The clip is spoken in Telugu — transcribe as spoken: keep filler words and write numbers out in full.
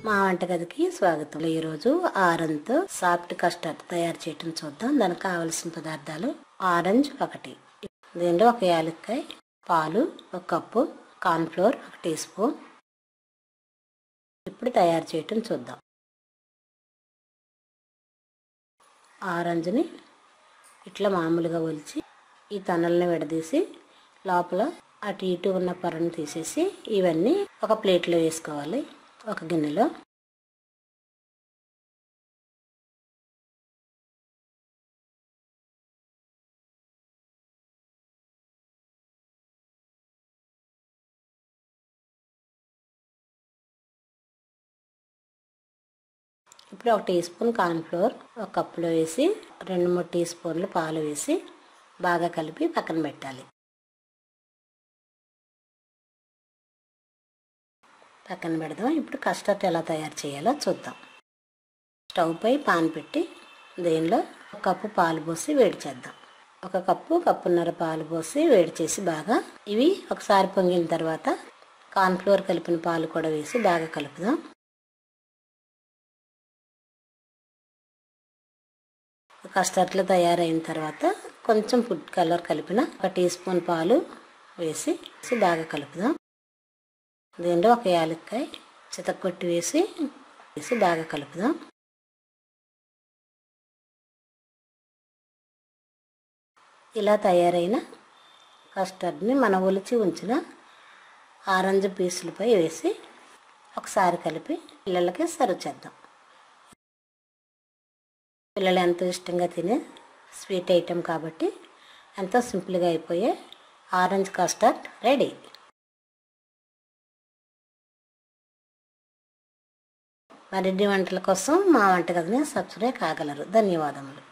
మా వంటగదికి స్వాగతం. ఈ రోజు ఆరెంజ్ తో సాఫ్ట్ కస్టర్డ్ తయారు చేయటం చూద్దాం. దానికి కావలసిన పదార్థాలు: ఆరెంజ్ ఒకటి, దీనిలో ఒక యాలక్కాయ, పాలు ఒక కప్పు, కార్న్ ఫ్లోర్ ఒక టీ స్పూన్. ఇప్పుడు తయారు చేయటం చూద్దాం. ఆరెంజ్ని ఇట్లా మామూలుగా ఒలిచి ఈ తనల్ని విడదీసి లోపల అటు ఇటు ఉన్న పొరను తీసేసి ఇవన్నీ ఒక ప్లేట్లో వేసుకోవాలి. ఒక గిన్నెలో ఇప్పుడు ఒక టీ స్పూన్ కార్న్ ఫ్లోర్ ఒక కప్పులో వేసి రెండు మూడు టీ స్పూన్లు పాలు వేసి బాగా కలిపి పక్కన పెట్టాలి. పక్కన పెడదాం. ఇప్పుడు కస్టర్డ్ ఎలా తయారు చేయాలో చూద్దాం. స్టవ్ పై పాన్ పెట్టి దీనిలో ఒక కప్పు పాలు పోసి వేడి చేద్దాం. ఒక కప్పు కప్పున్నర పాలు పోసి వేడి చేసి బాగా ఇవి ఒకసారి పొంగిన తర్వాత కార్న్ ఫ్లోర్ కలిపిన పాలు కూడా వేసి బాగా కలుపుదాం. కస్టర్డ్లు తయారైన తర్వాత కొంచెం ఫుడ్ కలర్ కలిపిన ఒక టీ స్పూన్ పాలు వేసి బాగా కలుపుదాం. దీనిలో ఒక యాలక్కాయ చితక్కొట్టి వేసి వేసి బాగా కలుపుదాం. ఇలా తయారైన కస్టర్డ్ని మనం ఒలిచి ఉంచిన ఆరెంజ్ పీసులపై వేసి ఒకసారి కలిపి పిల్లలకి సర్వ్ చేద్దాం. పిల్లలు ఎంతో ఇష్టంగా తినే స్వీట్ ఐటెం కాబట్టి ఎంతో సింపుల్గా అయిపోయే ఆరెంజ్ కస్టర్డ్ రెడీ. మరిన్ని వంటల కోసం మా వంటగదిని సబ్స్క్రైబ్ కాగలరు. ధన్యవాదములు.